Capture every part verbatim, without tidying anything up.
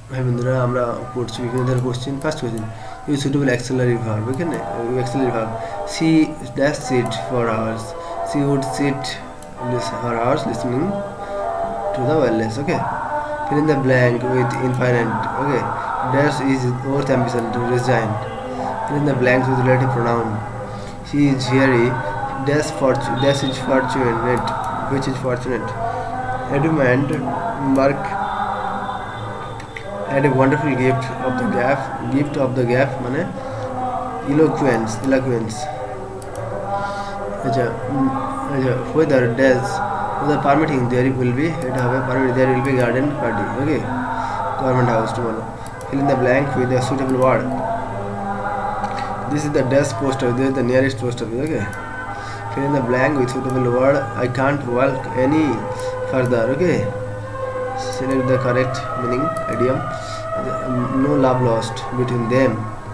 হ্যাঁ বন্ধুরা, আমরা পড়ছি বিভিন্ন ধরনের question. First question, use suitable auxiliary verb. এখানে auxiliary verb, she dash sit for hours, she would sit for hours listening to the wireless. Okay, fill in the blank with infinite. Okay, dash is worth ambition to resign. Fill in the blanks with relative pronoun. She is hairy, dash fortune, dash is fortunate, which is fortunate. Edmund Burke had a wonderful gift of the gap, gift of the gap মানে eloquence, eloquence. আচ্ছা আচ্ছা whether dash whether permitting there will be, এটা হবে permitting there will be garden party. Okay, government house tomorrow. Fill in the blank with a suitable word. This is the dash post office, this is the nearest post office. Okay, fill in the blank with suitable word. I can't walk any further. Okay, select the correct meaning idiom. No love lost between them,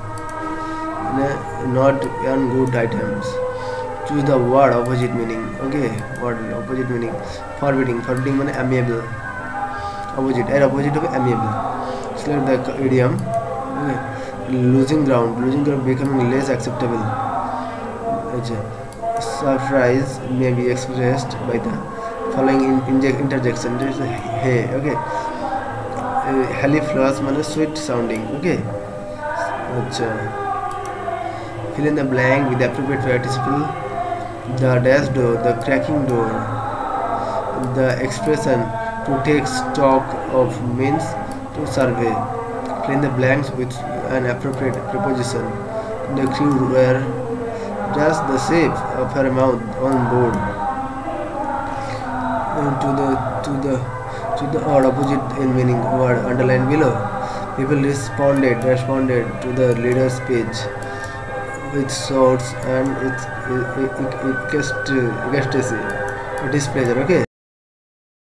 not ungood items. Choose the word opposite meaning. Okay, word opposite meaning. Forbidding, forbidding মানে amiable, opposite, এর opposite হবে amiable. Select the idiom. Okay, losing ground, losing ground becoming less acceptable. Okay, surprise may be expressed by the following in interjection. There is a hey. Okay, haliflus মানে sweet sounding. Okay, আচ্ছা fill in the blank with the appropriate participle. The dash door, the cracking door. The expression to take stock of means to survey. Fill in the blanks with an appropriate preposition. The crew were just the shape of her mouth on board. And to the to the to the or opposite in meaning word underlined below. People responded responded to the leader's speech with swords and its ecstasy, displeasure. Okay.